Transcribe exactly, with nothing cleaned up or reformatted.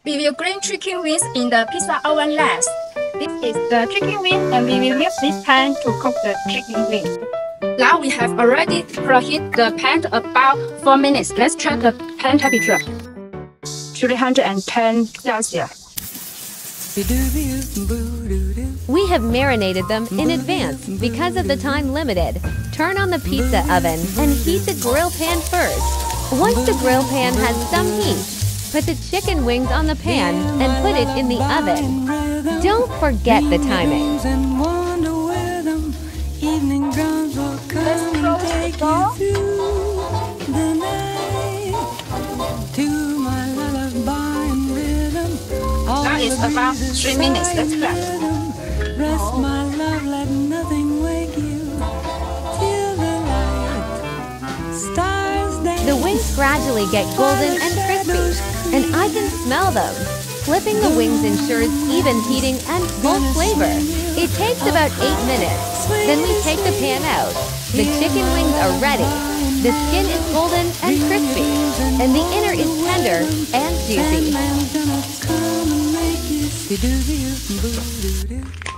We will grill chicken wings in the pizza oven last. This is the chicken wing and we will use this pan to cook the chicken wing. Now we have already preheat the pan about four minutes. Let's check the pan temperature. three hundred ten Celsius. We have marinated them in advance because of the time limited. Turn on the pizza oven and heat the grill pan first. Once the grill pan has some heat, put the chicken wings on the pan and put it in the oven. Don't forget the timing. Now it's about three minutes. Let's wrap. Rest my love, let nothing wake you till the light stars dance. The wings gradually get golden and crispy, and I can smell them. Flipping the wings ensures even heating and full flavor. It takes about eight minutes. Then we take the pan out. The chicken wings are ready. The skin is golden and crispy, and the inner is tender and juicy. Sandman's gonna come and make you do-do-do-do-do.